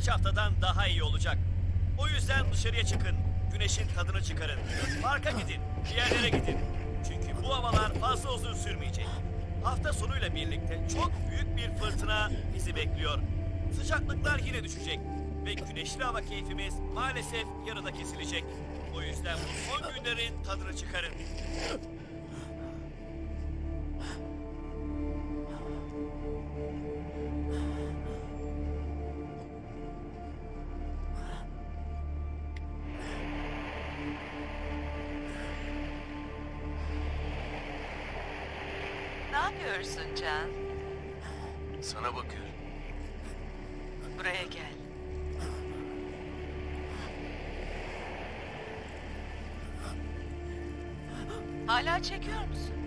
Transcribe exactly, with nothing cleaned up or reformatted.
birkaç haftadan daha iyi olacak. O yüzden dışarıya çıkın, güneşin tadını çıkarın. Parka gidin, bir yerlere gidin. Çünkü bu havalar fazla uzun sürmeyecek. Hafta sonuyla birlikte çok büyük bir fırtına bizi bekliyor. Sıcaklıklar yine düşecek ve güneşli hava keyfimiz maalesef yarıda kesilecek. O yüzden bu son günlerin tadını çıkarın. Ne yapıyorsun Can? Sana bakıyorum. Buraya gel. Hala çekiyor musun?